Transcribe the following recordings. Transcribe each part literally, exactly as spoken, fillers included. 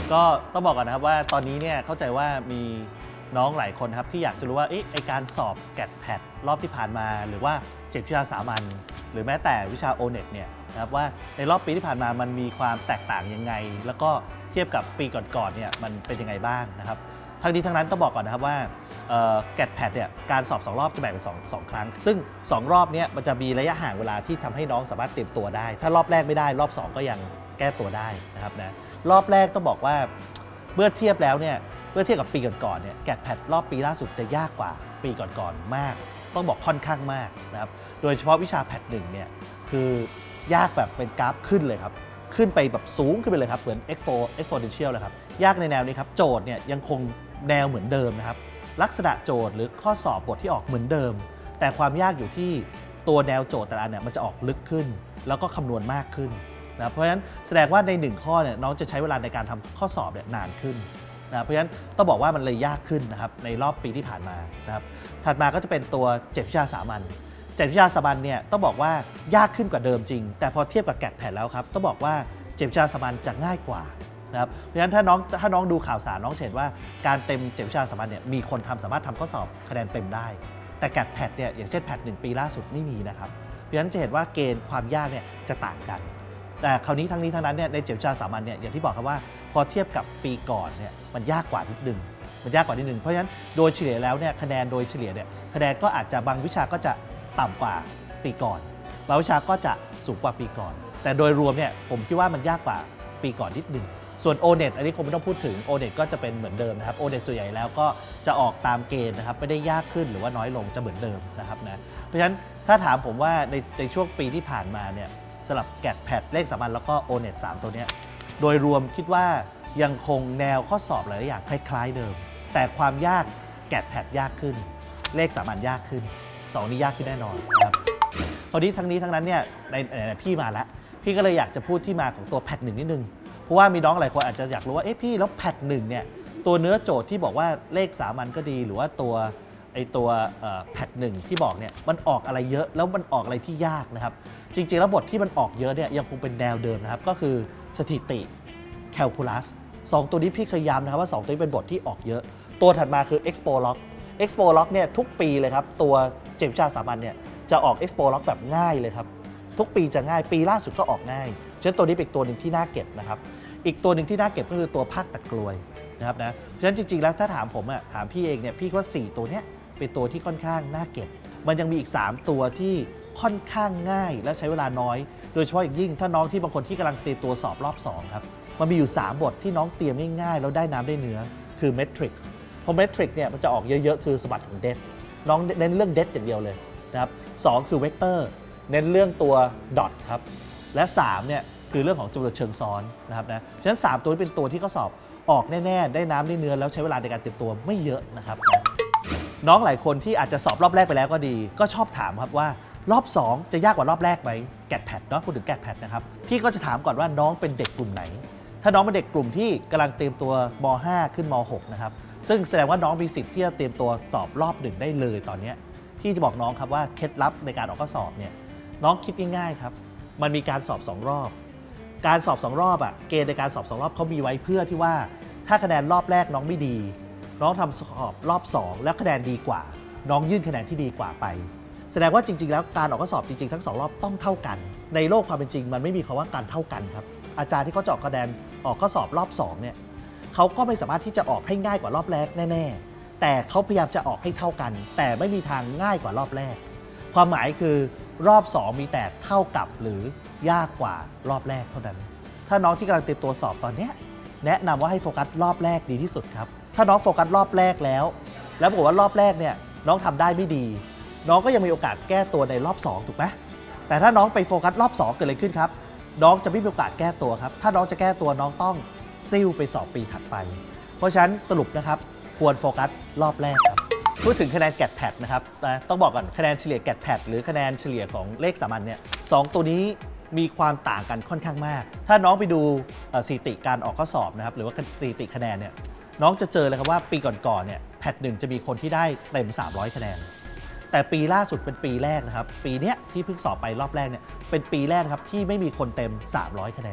ก็ต้องบอกก่อนนะครับว่าตอนนี้เนี่ยเข้าใจว่ามีน้องหลายคนครับที่อยากจะรู้ว่าไอ้การสอบแกดแพดรอบที่ผ่านมาหรือว่าเจ็ดวิชาสามัญหรือแม้แต่วิชา โอ เน็ต เนี่ยนะครับว่าในรอบปีที่ผ่านมามันมีความแตกต่างยังไงแล้วก็เทียบกับปีก่อนๆเนี่ยมันเป็นยังไงบ้างนะครับทั้งนี้ทั้งนั้นต้องบอกก่อนนะครับว่าแกดแพดเนี่ยการสอบสองรอบจะแบ่งเป็นสอง สองครั้งซึ่งสองรอบนี้มันจะมีระยะห่างเวลาที่ทำให้น้องสามารถเตรียมตัวได้ถ้ารอบแรกไม่ได้รอบสองก็ยังแก้ตัวได้นะครับนะรอบแรกต้องบอกว่าเมื่อเทียบแล้วเนี่ยเมื่อเทียบกับปีก่อนๆเนี่ยแกดแพดรอบปีล่าสุดจะยากกว่าปีก่อนๆมากต้องบอกค่อนข้างมากนะครับโดยเฉพาะวิชาแพดหนึ่งเนี่ยคือยากแบบเป็นกราฟขึ้นเลยครับขึ้นไปแบบสูงขึ้นไปเลยครับเหมือน expo exponential เลยครับยากในแนวนี้ครับโจทย์เนี่ยยังคงแนวเหมือนเดิมนะครับลักษณะโจทย์หรือข้อสอบบทที่ออกเหมือนเดิมแต่ความยากอยู่ที่ตัวแนวโจทย์แต่ละอันเนี่ยมันจะออกลึกขึ้นแล้วก็คำนวณมากขึ้นนะเพราะฉะนั้นแสดงว่าในหนึ่งข้อเนี่ยน้องจะใช้เวลาในการทำข้อสอบเนี่ยนานขึ้นนะเพราะฉะนั้นต้องบอกว่ามันเลยยากขึ้นนะครับในรอบปีที่ผ่านมานะครับถัดมาก็จะเป็นตัวเจ็ดวิชาสามัญเจ็ดวิชาสามัญเนี่ยต้องบอกว่ายากขึ้นกว่าเดิมจริงแต่พอเทียบกับแกดแพดแล้วครับต้องบอกว่าเจ็ดวิชาสามัญจะง่ายกว่านะครับเพราะฉะนั้นถ้าน้องถ้าน้องดูข่าวสารน้องเห็นว่าการเต็มเจ็ดวิชาสามัญเนี่ยมีคนทำสามารถทำข้อสอบคะแนนเต็มได้แต่แกดแพดเนี่ยอย่างเช่นแพดหนึ่งปีล่าสุดไม่มีนะครับเพราะฉะนั้นจะเห็นว่าเกณฑ์ความยากเนี่ยจะต่างกันแต่คราวนี้ทั้งนี้ทั้งนั้นเนี่ยในเจ็ดวิชาสามัญเนี่ยอย่างที่บอกครับว่าพอเทียบกับปีก่อนเนี่ยมันยากกว่านิดนึงมันยากกว่านิดนึงเพราะฉะนั้นโดยเฉลี่ยแล้วเนี่ยคะแนนโดยเฉลี่ยเนี่ยคะแนนก็อาจจะบางวิชาก็จะต่ำกว่าปีก่อนบางวิชาก็จะสูงกว่าปีก่อนแต่โดยรวมเนี่ยผมคิดว่ามันยากกว่าปีก่อนนิดนึงส่วน โอ เน็ต อันนี้คงไม่ต้องพูดถึง โอ เน็ต ก็จะเป็นเหมือนเดิมนะครับ โอ เน็ต ส่วนใหญ่แล้วก็จะออกตามเกณฑ์นะครับไม่ได้ยากขึ้นหรือว่าน้อยลงจะเหมือนเดิมนะครับนะเพราะฉะนั้นถ้าถามผมว่าในในช่วงปีที่ผ่านมาเนี่ยสำหรับแกดแพดเลขสามัญแล้วก็ โอ เน็ต สามตัวนี้โดยรวมคิดว่ายังคงแนวข้อสอบหลายอย่างคล้ายๆเดิมแต่ความยากแกดแพดยากขึ้นเลขสามัญยากขึ้นสองนี้ยากขึ้นแน่นอนนะครับคราวนี้ทั้งนี้ทั้งนั้นเนี่ยในในพี่มาแล้วพี่ก็เลยอยากจะพูดที่มาของตัวแพดหนึ่งนิดนึงเพราะว่ามีน้องหลายคนอาจจะอยากรู้ว่าเอ๊ะพี่แล้วแพดหนึ่งเนี่ยตัวเนื้อโจทย์ที่บอกว่าเลขสามัญก็ดีหรือว่าตัวไอตัวแพดหนึ่งที่บอกเนี่ยมันออกอะไรเยอะแล้วมันออกอะไรที่ยากนะครับจริงๆแล้วบทที่มันออกเยอะเนี่ยยังคงเป็นแนวเดิมนะครับก็คือสถิติแคลคูลัสสองตัวนี้พี่เคยย้ำนะครับว่าสองตัวนี้เป็นบทที่ออกเยอะตัวถัดมาคือ expo log expo log เนี่ยทุกปีเลยครับตัวเจ็ดวิชาสามัญเนี่ยจะออก expo log แบบง่ายเลยครับทุกปีจะง่ายปีล่าสุดก็ออกง่ายฉะนั้นตัวนี้เป็นตัวหนึ่งที่น่าเก็บนะครับอีกตัวหนึ่งที่น่าเก็บก็คือตัวภาคตัดกลวยนะครับนะเพราะฉะนั้นจริงๆแล้วถ้าถามผมอะถามพี่เองเนี่ยพี่ว่าสี่ตัวเนี้ยเป็นตัวที่ค่อนข้างน่าเก็บมันยังมีอีกสามตัวที่ค่อนข้างง่ายและใช้เวลาน้อยโดยเฉพาะอย่างยิ่งถ้าน้องที่บางคนที่กำลังเตรียมตัวสอบรอบสองครับมันมีอยู่สามบทที่น้องเตรียมง่ายๆแล้วได้น้ำได้เนื้อคือ Matrix เพราะ Matrix เนี่ยมันจะออกเยอะๆคือสมบัติของ det น้องเน้นเรื่อง det อย่างเดียวเลยนะครับสองคือ Vector เน้นเรื่องตัว dot ครับและสามเนี่ยคือเรื่องของจำนวนเชิงซ้อนนะครับนะฉะนั้นสามตัวนี้เป็นตัวที่ข้อสอบออกแน่ๆได้น้ำได้เนื้อแล้วใช้เวลาในการเตรียมตัวไม่เยอะนะครับน้องหลายคนที่อาจจะสอบรอบแรกไปแล้วก็ดีก็ชอบถามครับว่ารอบสองจะยากกว่ารอบแรกไหมแกดแพดเนาะพูดถึงแกดแพดนะครับพี่ก็จะถามก่อนว่าน้องเป็นเด็กกลุ่มไหนถ้าน้องเป็นเด็กกลุ่มที่กำลังเตรียมตัวม ห้า ขึ้นม หก นะครับซึ่งแสดงว่าน้องมีสิทธิ์ที่จะเตรียมตัวสอบรอบหนึ่งได้เลยตอนนี้พี่จะบอกน้องครับว่าเคล็ดลับในการออกข้อสอบเนี่ยน้องคิดง่ายๆครับมันมีการสอบสองรอบการสอบสองรอบอ่ะเกณฑ์ในการสอบสองรอบเขามีไว้เพื่อที่ว่าถ้าคะแนนรอบแรกน้องไม่ดีน้องทำสอบรอบสองแล้วคะแนนดีกว่าน้องยื่นคะแนนที่ดีกว่าไปแสดงว่าจริงๆแล้วการออกข้อสอบจริงๆทั้งสองรอบต้องเท่ากันในโลกความเป็นจริงมันไม่มีคำว่าการเท่ากันครับอาจารย์ที่เขาจะออกคะแนนออกข้อสอบรอบสองเนี่ยเขาก็ไม่สามารถที่จะออกให้ง่ายกว่ารอบแรกแน่ๆแต่เขาพยายามจะออกให้เท่ากันแต่ไม่มีทางง่ายกว่ารอบแรกความหมายคือรอบสองมีแต่เท่ากับหรือยากกว่ารอบแรกเท่านั้นถ้าน้องที่กำลังเตรียมตัวสอบตอนนี้แนะนำว่าให้โฟกัสรอบแรกดีที่สุดครับถ้าน้องโฟกัสรอบแรกแล้วแล้วบอกว่ารอบแรกเนี่ยน้องทำได้ไม่ดีน้องก็ยังมีโอกาสแก้ตัวในรอบสองถูกไหมแต่ถ้าน้องไปโฟกัสรอบสองเกิดอะไรขึ้นครับน้องจะไม่มีโอกาสแก้ตัวครับถ้าน้องจะแก้ตัวน้องต้องซิ่วไปสอบปีถัดไปเพราะฉะนั้นสรุปนะครับควรโฟกัสรอบแรกครับพูดถึงคะแนนแกดแพดนะครับต้องบอกก่อนคะแนนเฉลี่ยแกดแพดหรือคะแนนเฉลี่ยของเลขสามัญเนี่ยสองตัวนี้มีความต่างกันค่อนข้างมากถ้าน้องไปดูสถิติการออกข้อสอบนะครับหรือว่าสถิติคะแนนเนี่ยน้องจะเจอเลยครับว่าปีก่อนๆเนี่ยแพดหนึ่งจะมีคนที่ได้เต็มสามร้อยคะแนนแต่ปีล่าสุดเป็นปีแรกนะครับปีนี้ที่เพิ่งสอบไปรอบแรกเนี่ยเป็นปีแรกครับที่ไม่มีคนเต็มสามร้อยคะแนน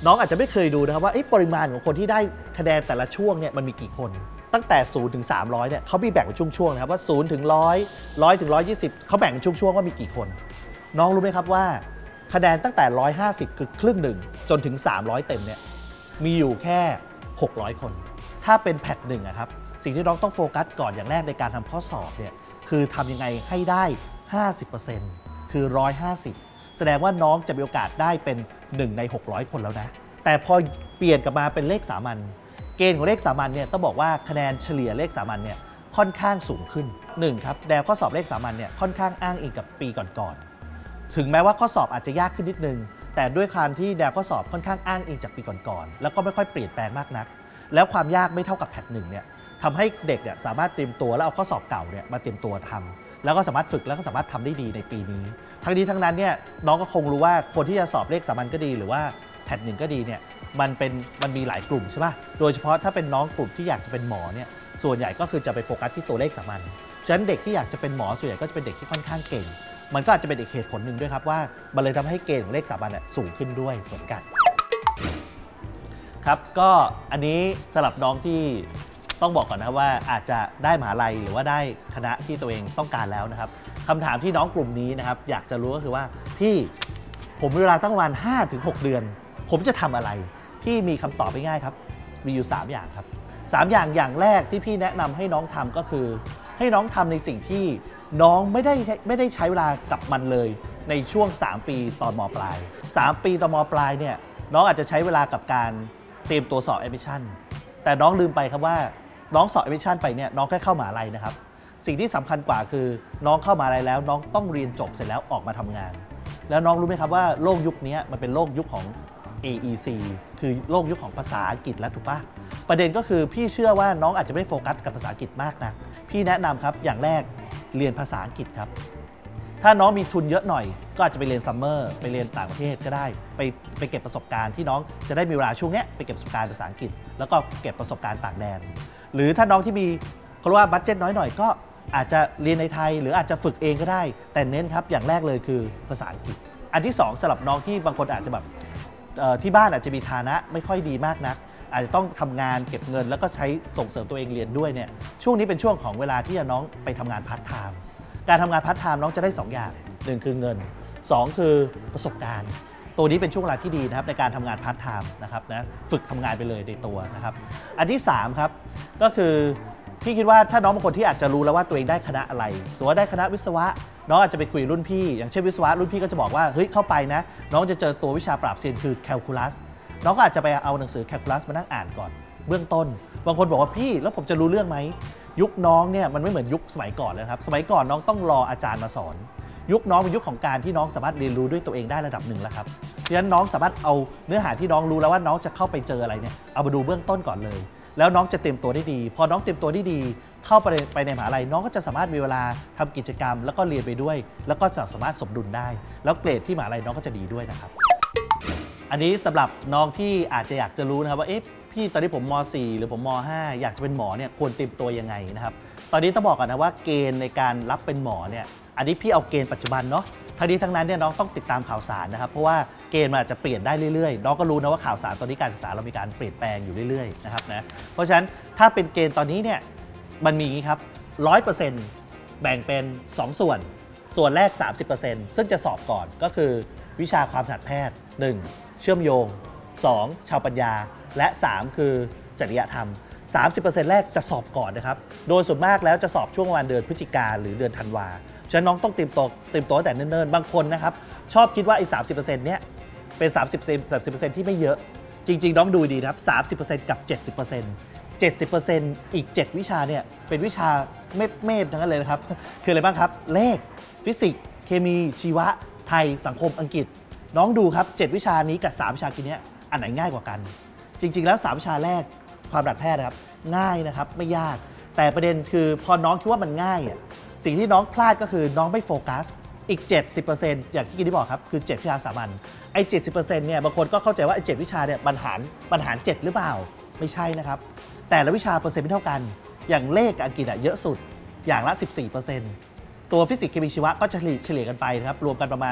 น้องอาจจะไม่เคยดูนะครับว่าปริมาณของคนที่ได้คะแนนแต่ละช่วงเนี่ยมันมีกี่คนตั้งแต่ศูนย์ถึงสามร้อยเนี่ยเขามีแบ่งเป็นช่วงๆนะครับว่าศูนย์ถึงหนึ่งร้อย ร้อยถึงหนึ่งร้อยยี่สิบเขาแบ่งเป็นช่วงๆว่ามีกี่คนน้องรู้ไหมครับว่าคะแนนตั้งแต่หนึ่งร้อยห้าสิบคือครึ่งหนึ่งจนถึงสามร้อยเต็มเนี่ยมีอยู่แค่หกร้อยคนถ้าเป็นแพทหนึ่งครับสิ่งที่น้องต้องโฟกัสก่อนอย่างแรกในการทำข้อสอบเนี่ยคือทำยังไงให้ได้ ห้าสิบเปอร์เซ็นต์ คือ หนึ่งร้อยห้าสิบ แสดงว่าน้องจะมีโอกาสได้เป็นหนึ่งในหกร้อยคนแล้วนะแต่พอเปลี่ยนกลับมาเป็นเลขสามัญเกณฑ์ของเลขสามัญเนี่ยต้องบอกว่าคะแนนเฉลี่ยเลขสามัญเนี่ยค่อนข้างสูงขึ้นหนึ่งครับแนวข้อสอบเลขสามัญเนี่ยค่อนข้างอ้างอิงกับปีก่อนๆถึงแม้ว่าข้อสอบอาจจะยากขึ้นนิดนึงแต่ด้วยความที่แนวข้อสอบค่อนข้างอ้างอิงจากปีก่อนๆแล้วก็ไม่ค่อยเปลี่ยนแปลงมากนักแล้วความยากไม่เท่ากับแพทหนึ่งเนี่ยทำให้เด็กเนี่ยสามารถเตรียมตัวแล้วเอาข้อสอบเก่าเนี่ยมาเตรียมตัวทำแล้วก็สามารถฝึกแล้วก็สามารถทำได้ดีในปีนี้ทั้งนี้ทั้งนั้นเนี่ยน้องก็คงรู้ว่าคนที่จะสอบเลขสามัญก็ดีหรือว่าแพทหนึ่งก็ดีเนี่ยมันเป็นมันมีหลายกลุ่มใช่ป่ะโดยเฉพาะถ้าเป็นน้องกลุ่มที่อยากจะเป็นหมอเนี่ยส่วนใหญ่ก็คือจะไปโฟกัสที่ตัวเลขสามัญฉะนั้นเด็กที่อยากจะเป็นหมอส่วนใหญ่ก็จะเป็นเด็กที่ค่อนข้างเก่งมันก็อาจจะเป็นอีกเหตุผลหนึ่งด้วยครับว่ามันเลยทำให้เกณฑ์ของเลขสามัญสูงขึ้นด้วยเหมือนกันครับก็อันนี้สำหรับน้องที่ต้องบอกก่อนนะครับว่าอาจจะได้มหาลัยหรือว่าได้คณะที่ตัวเองต้องการแล้วนะครับคำถามที่น้องกลุ่มนี้นะครับอยากจะรู้ก็คือว่าพี่ผมมีเวลาตั้งประมาณ ห้าถึงหก เดือนผมจะทำอะไรพี่มีคำตอบง่ายๆครับมีอยู่สามอย่างครับสามอย่างอย่างแรกที่พี่แนะนำให้น้องทำก็คือให้น้องทำในสิ่งที่น้องไม่ได้ไม่ได้ใช้เวลากับมันเลยในช่วงสามปีตอนม.ปลายสามปีตอนม.ปลายเนี่ยน้องอาจจะใช้เวลากับการเตรียมตัวสอบแอดมิชชั่นแต่น้องลืมไปครับว่าน้องสอบแอดมิชชั่นไปเนี่ยน้องแค่เข้ามหาลัยนะครับสิ่งที่สำคัญกว่าคือน้องเข้ามหาลัยแล้วน้องต้องเรียนจบเสร็จแล้วออกมาทำงานแล้วน้องรู้ไหมครับว่าโลกยุคนี้มันเป็นโลกยุคของ เอ อี ซี คือโลกยุคของภาษาอังกฤษแล้วถูกปะประเด็นก็คือพี่เชื่อว่าน้องอาจจะไม่ได้โฟกัสกับภาษาอังกฤษมากนะพี่แนะนำครับอย่างแรกเรียนภาษาอังกฤษครับถ้าน้องมีทุนเยอะหน่อยก็อาจจะไปเรียนซัมเมอร์ไปเรียนต่างประเทศก็ได้ไปไปเก็บประสบการณ์ที่น้องจะได้มีเวลาช่วงนี้ไปเก็บประสบการณ์ภาษาอังกฤษแล้วก็เก็บประสบการณ์ต่างแดนหรือถ้าน้องที่มีเขาเรียกว่าบัดเจ็ตน้อยหน่อยก็อาจจะเรียนในไทยหรืออาจจะฝึกเองก็ได้แต่เน้นครับอย่างแรกเลยคือภาษาอังกฤษอันที่สองสำหรับน้องที่บางคนอาจจะแบบที่บ้านอาจจะมีฐานะไม่ค่อยดีมากนักอาจจะต้องทำงานเก็บเงินแล้วก็ใช้ส่งเสริมตัวเองเรียนด้วยเนี่ยช่วงนี้เป็นช่วงของเวลาที่น้องไปทำงานพาร์ทไทม์การทำงานพาร์ทไทม์น้องจะได้สองอย่างหนึ่งคือเงินสองคือประสบการณ์ตัวนี้เป็นช่วงเวลาที่ดีนะครับในการทำงานพาร์ทไทม์นะครับนะฝึกทำงานไปเลยในตัวนะครับอันที่สามครับก็คือพี่คิดว่าถ้าน้องบางคนที่อาจจะรู้แล้วว่าตัวเองได้คณะอะไรสมมติว่าได้คณะวิศวะน้องอาจจะไปคุยรุ่นพี่อย่างเช่นวิศวะรุ่นพี่ก็จะบอกว่าเฮ้ยเข้าไปนะน้องจะเจอตัววิชาปราบเซียนคือแคลคูลัสน้องก็อาจจะไปเอาหนังสือแคลคูลัสมานั่งอ่านก่อนเบื้องต้นบางคนบอกว่าพี่แล้วผมจะรู้เรื่องไหมยุคน้องเนี่ยมันไม่เหมือนยุคสมัยก่อนเลยครับสมัยก่อนน้องต้องรออาจารย์มาสอนยุคน้องเป็นยุคของการที่น้องสามารถเรียนรู้ด้วยตัวเองได้ระดับหนึ่งแล้วครับฉะนั้นน้องสามารถเอาเนื้อหาที่น้องรู้แล้วว่าน้องจะเข้าไปเจออะไรเนี่ยเอามาดูเบื้องต้นก่อนเลยแล้วน้องจะเตรียมตัวได้ดีพอน้องเตรียมตัวได้ดีเข้าไปไปในมหาลัยน้องก็จะสามารถมีเวลาทำกิจกรรมแล้วก็เรียนไปด้วยแล้วก็สามารถสมดุลได้แล้วเกรดที่มหาลัยน้องก็จะดีด้วยนะครับอันนี้สำหรับน้องที่อาจจะอยากจะรู้นะครับว่าเอ๊ะพี่ตอนนี้ผมม.สี่ หรือผมม.ห้า อยากจะเป็นหมอเนี่ยควรเตรียมตัวยังไงนะครับตอนนี้ต้องบอกก่อนนะว่าเกณฑ์ในการรับเป็นหมอเนี่ยอันนี้พี่เอาเกณฑ์ปัจจุบันเนาะทั้งนี้ทั้งนั้นเนี่ยน้องต้องติดตามข่าวสารนะครับเพราะว่าเกณฑ์มันอาจจะเปลี่ยนได้เรื่อยๆน้องก็รู้นะว่าข่าวสารตอนนี้การศึกษาเรามีการเปลี่ยนแปลงอยู่เรื่อยๆนะครับนะเพราะฉะนั้นถ้าเป็นเกณฑ์ตอนนี้เนี่ยมันมีอย่างนี้ครับ ร้อยเปอร์เซ็นต์ แบ่งเป็นสองส่วนส่วนแรก สามสิบเปอร์เซ็นต์ ซึ่งจะสอบก่อนก็คือวิชาความถนัดแพทย์หนึ่งเชื่อมโยงสองชาวปัญญาและสามคือจริยธรรม สามสิบเปอร์เซ็นต์ แรกจะสอบก่อนนะครับโดยส่วนมากแล้วจะสอบช่วงวันเดือนพฤศจิกาหรือเดือนธันวาฉะนั้นน้องต้องเตรียมตัวเตรียมตัวแต่เนิ่นๆบางคนนะครับชอบคิดว่าไอ้สามสิบเปอร์เซ็นต์ เนี้ยเป็น สามสิบเปอร์เซ็นต์ สามสิบเปอร์เซ็นต์ ที่ไม่เยอะจริงๆน้องดูดีนะครับ สามสิบเปอร์เซ็นต์ กับ เจ็ดสิบเปอร์เซ็นต์ เจ็ดสิบเปอร์เซ็นต์ อีกเจ็ดวิชาเนี่ยเป็นวิชาเมธเมธทั้งนั้นเลยนะครับคืออะไรบ้างครับเลขฟิสิกส์เคมีชีวะไทยสังคมอังกฤษน้องดูครับเจ็ดวิชานี้กับสามวิชากินเนี้ยอันไหนง่ายกว่ากันจริงๆแล้วสามวิชาแรกความถนัดแพทย์นะครับง่ายนะครับไม่ยากแต่ประเด็นคือพอน้องคิดว่ามันง่ายอ่ะสิ่งที่น้องพลาดก็คือน้องไม่โฟกัสอีก เจ็ดสิบเปอร์เซ็นต์ อย่างที่กินที่บอกครับคือเจ็ดวิชาสามัญไอ้ เจ็ดสิบเปอร์เซ็นต์ เนี่ยบางคนก็เข้าใจว่าไอ้เจ็ดวิชาเนี่ยบรรหารบรรหารเจ็ดหรือเปล่าไม่ใช่นะครับแต่ละวิชาเปอร์เซ็นต์ไม่เท่ากันอย่างเลขกับอังกฤษอ่ะเยอะสุดอย่างละ สิบสี่เปอร์เซ็นต์ ตัวฟิสิกส์เคมีชีวะก็เฉลี่ยเฉลี่ยกันไปนะครับรวมกันประมาณ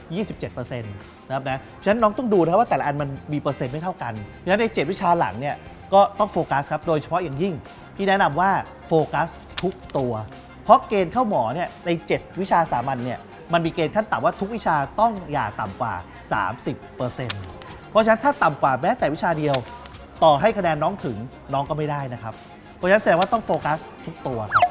ยี่สิบเจ็ดเปอร์เซ็นต์ นะครับนะฉะนั้นน้องต้องดูนะครับว่าแต่ละอันมันมีเปอร์เซ็นต์ไม่เท่ากันฉะนั้นในเจ็ดวิชาหลังเนี่ยก็ต้องโฟกัสครับโดยเฉพาะอย่างยิ่งพี่แนะนำว่าโฟกัสทุกตัวเพราะเกณฑ์เข้าหมอเนี่ยในเจ็ดวิชาสามัญเนี่ยมันมีเกณฑ์ขั้นต่ำว่าทุกวิชาต้องอย่าต่ำกว่า สามสิบเปอร์เซ็นต์ เพราะฉะนั้นถ้าต่ำกว่าแม้แต่วิชาเดียวต่อให้คะแนนน้องถึงน้องก็ไม่ได้นะครับเพราะฉะนั้นแสดงว่าต้องโฟกัสทุกตัวครับ